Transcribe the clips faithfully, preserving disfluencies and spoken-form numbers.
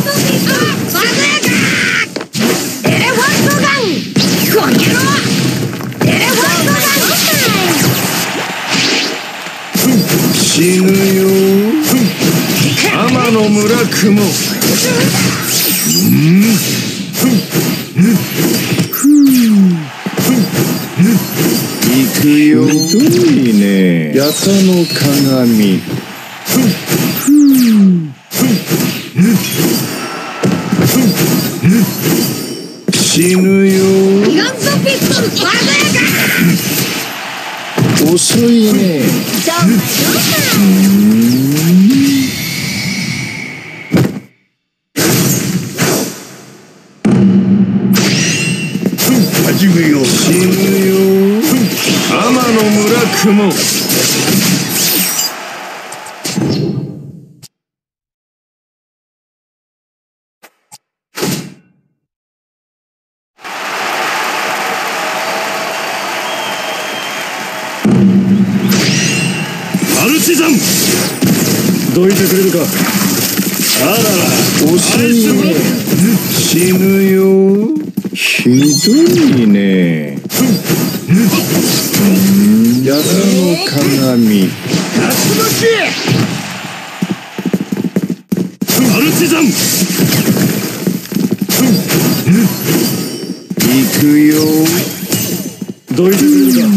死ぬよ天の村雲。行くよ。ひどいね。八田の鏡。死ぬよ。遅いね。始めよう。死ぬよ天の村雲。アルチザンどいてくれるか。あらら遅いね。死ぬよ。ひどいね。八田の鏡。アルチザン行くよ。どいてくれるか。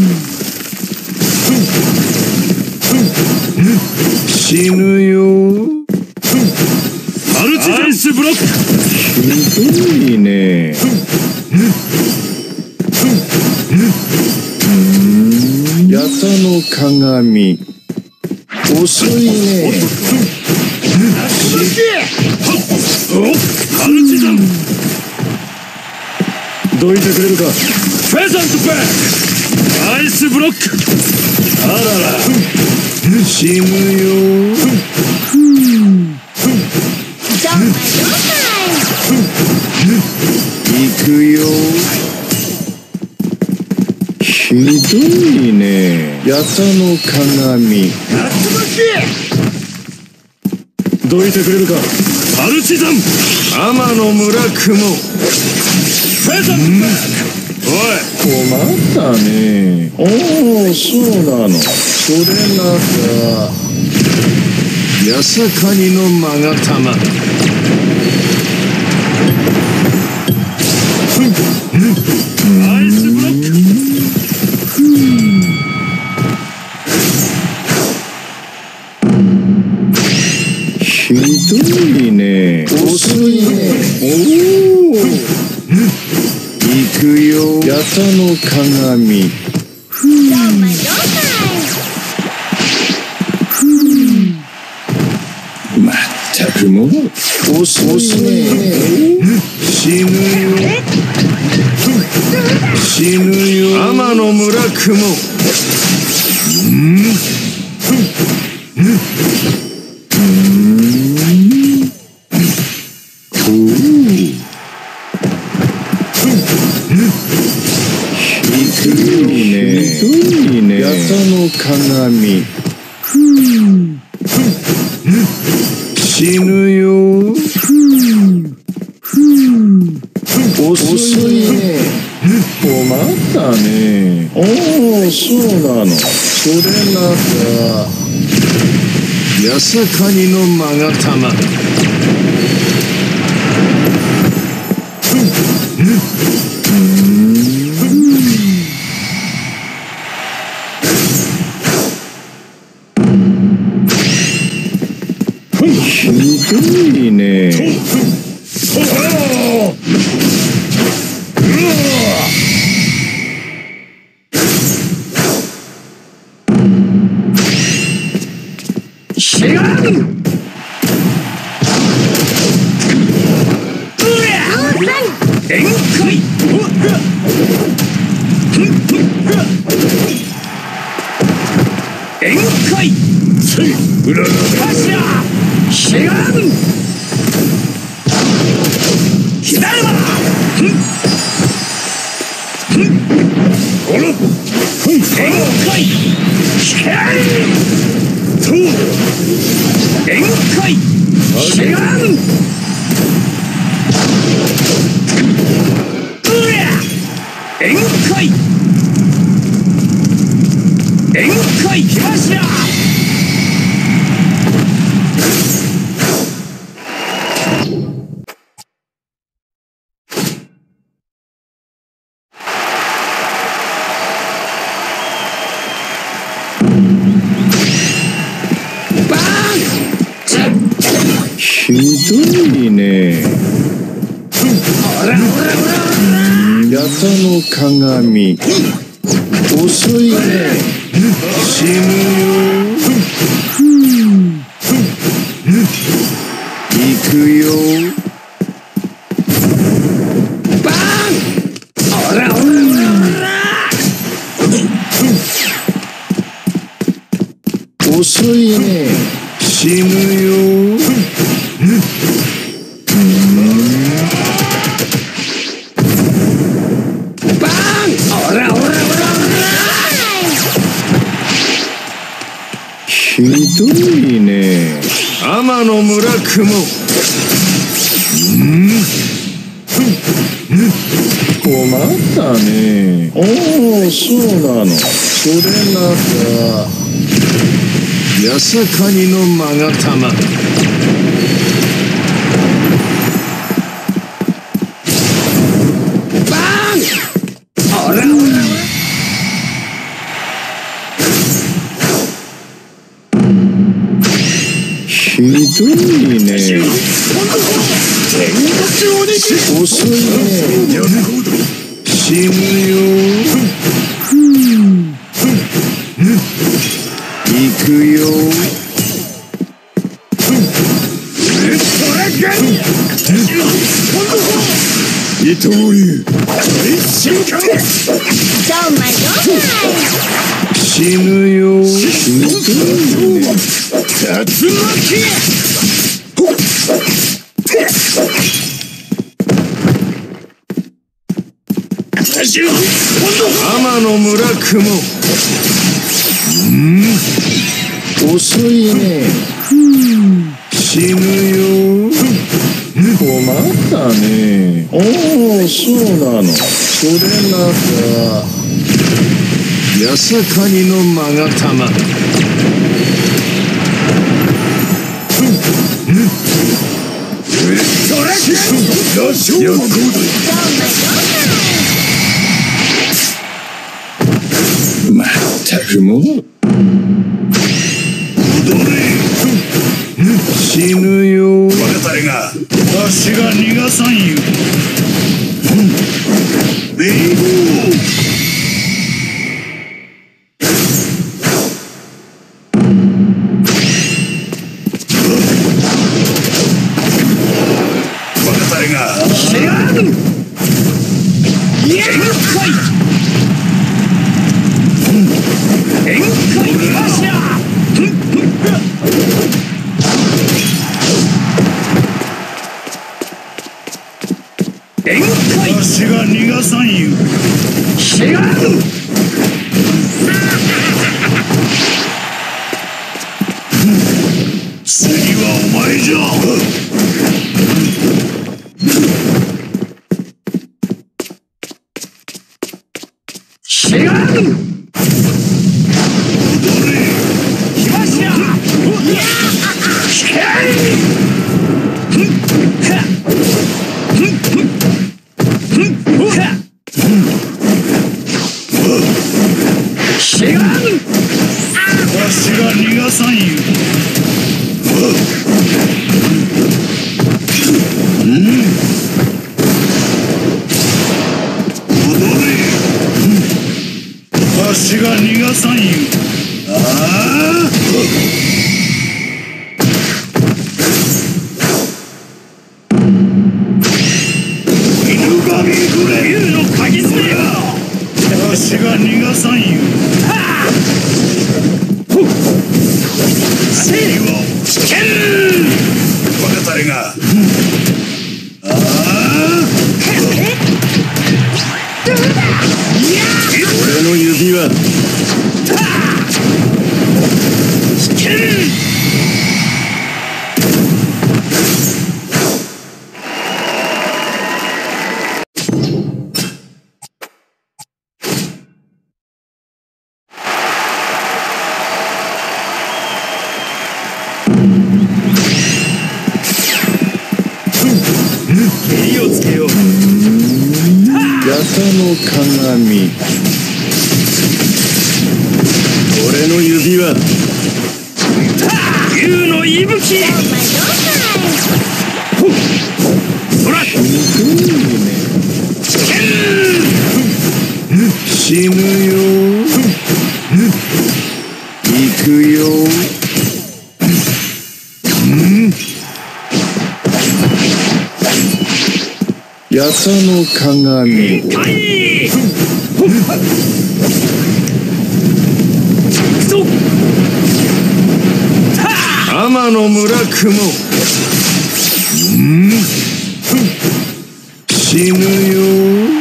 死ぬよ。アルチザンスブロック。ひどいね。八田の鏡。遅いね。アルチザンどいてくれるか。フェザントバックアイスブロック。あらら死ぬよ。行くよ。ひどいね。八田の鏡。どいてくれるか。アルチザン天の村雲。フェザントバック。おい困ったね。おおそうなの。それならヤサカニの勾玉。アイスブロック。ひどいね。遅いね。おお行くよ。八田の鏡。まったくもう遅いね。死ぬよ。死ぬよ天の村雲。うんひどいね。八田の鏡。死ぬよ。遅いね。困ったね。おおそうなの。それならヤサカニの勾玉。ひどいね。限界。限界。志願左はこの限界。限界。志願界宴会来ました。 ひどいね。ヤタの鏡遅いね。死ぬよ。行くよ。バーン。オラオラオラオラ。遅いね。死ぬよ。バーン。オラオラオラオラ。ひどいね。天の村雲。うん困ったね。おお、そうなの。それなら八坂にの勾玉。バーン。オラオラオラ。ひどいね。遅いね。死ぬよ。行くよ。伊藤流死ぬよ。ひどいね。竜巻。天の村雲。うん遅いね。死ぬよ。困ったね。おお、そうなの。それなら八坂にの勾玉。ウルトラシュラショーまったくもう死ぬよ。我々がわしが逃がさんよ。ベイボー。わしが逃がさんよ。違う。次はお前じゃ。違う。踊れ。来ました。聞け。違う。わしが逃がさんよ。うん踊れ。わしが逃がさんよ。ああ犬神グレ竜の鍵爪よ。わしが逃がさんよ。次は危険。我々がああ俺の指輪危険。 蹴りをつけよう。 八田の鏡。 俺の指輪。竜の息吹。ほら。 ひどいね。死ぬよ。行くよ。八田の鏡。 天の村雲。 死ぬよ。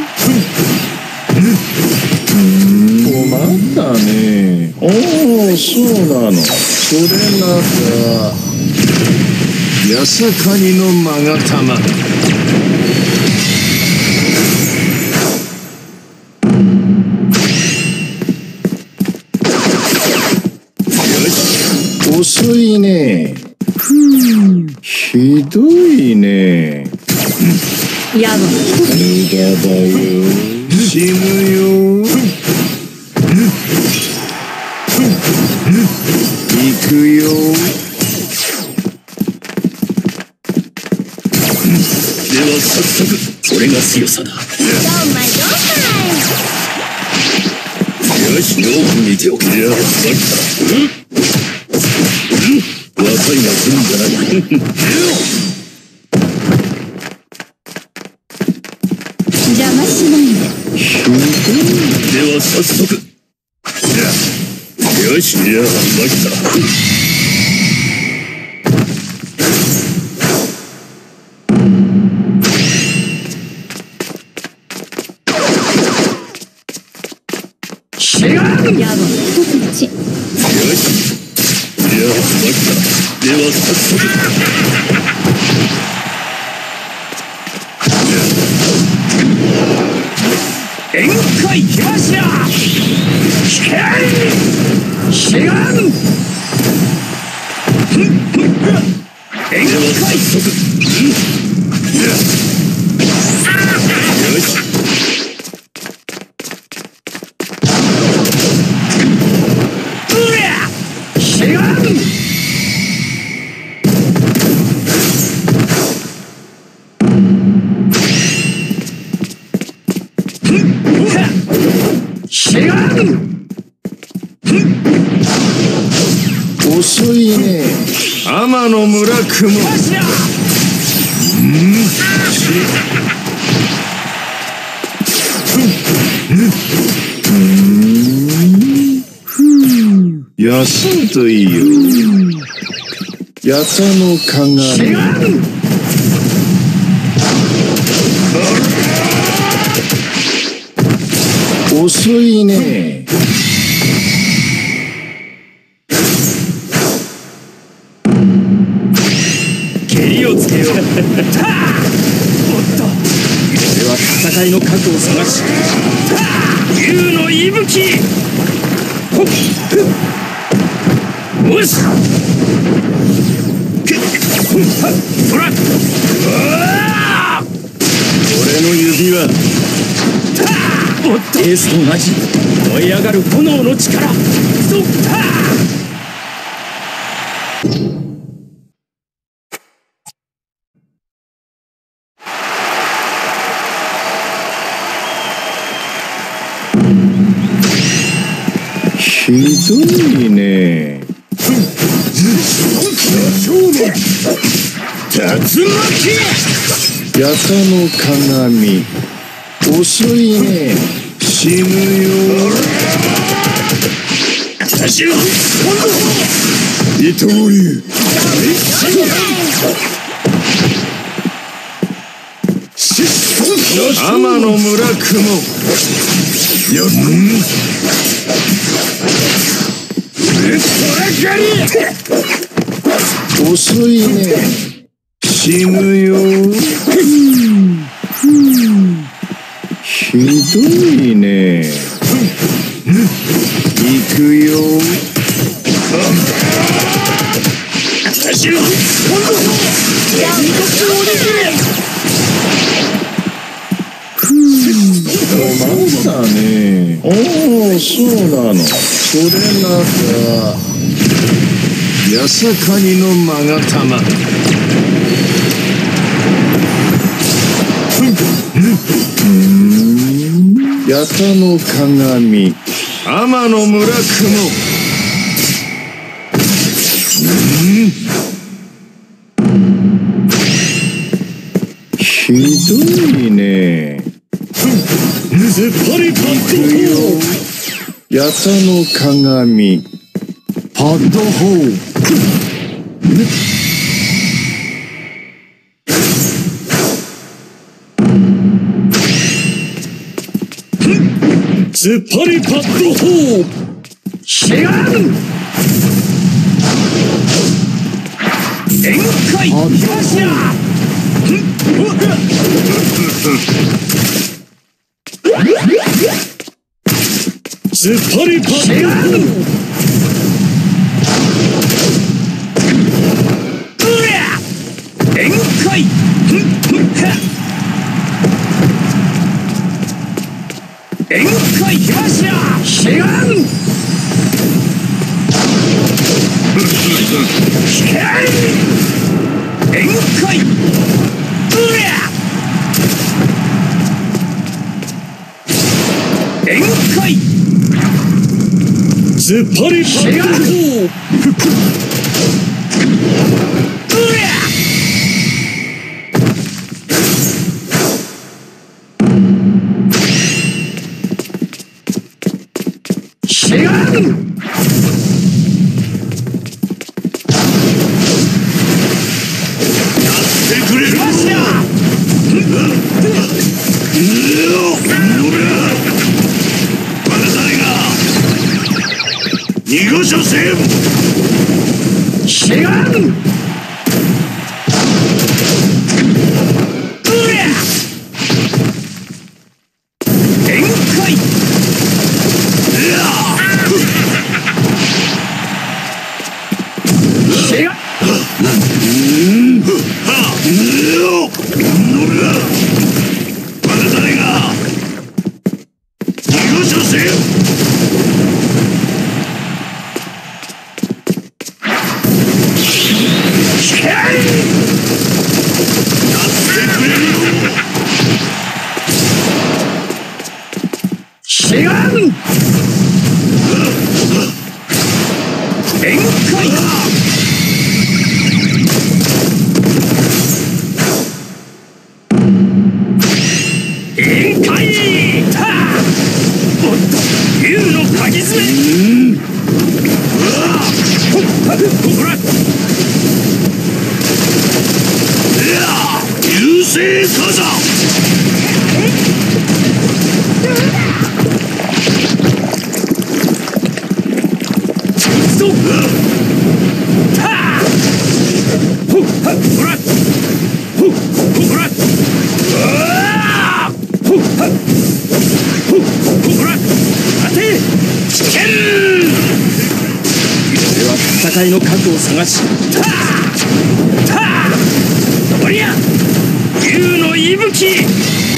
困ったね。おお、そうなの。それなら八坂にの勾玉。 遅いね。ひどいね。 やだ。 無駄だよ。死ぬよ。行くよ。 では早速、これが強さだ。よし、よく見ておけ。いや、さっきから。若いが来るんじゃない。 邪魔しないで。 では早速。よし、いや、参った。 やば。こっち。 よし。いや、参った。では早速。宴会来ました。危険。志願。宴会早速。よし。 遅いね。 天の村雲。 休むといいよ。八田の鏡。遅いね。 蹴りをつけよう。おっと、俺は戦いの核を探し、竜の息吹。ほっよし。ほら。俺の指輪。おっと、エースと同じ燃え上がる炎の力。そっひどいね。 竜巻。 八田の鏡。遅いね。死ぬよ。 私は伊藤流。天の村雲。よっ。 遅いね。死ぬよ。ひどいね。行くよ。 私は今度はったね。おお、そうなの。それなら八坂にの勾玉。 八田の鏡。 天の村雲。 ひどいね。 ズッパリパッド八田の鏡。 パッドホー。ズッパリパッドホー。 違う。宴会東や。 ズッパリパッドホー。 うりゃ。宴会。宴会東や。違う。危険。宴会。うりゃ。宴会。 ズッパリパッドホー。 うりゃ。違う。 くれる東や。 逃がさせん。 違う。うりゃ。宴会。違う。 まだ誰が逃がさせん。 危険。 やってくれるよ。 違う。宴会。宴会。はあ。おっと、竜の鍵爪。うわあ。ほっはっほら。 流星火山。 ストップ。はあ。ほっはっほら。ほっほら。うわあ。ほっはっほっほら。待て。危険。俺は戦いの核を探し。はあ。はあ。おりゃ。竜の息吹。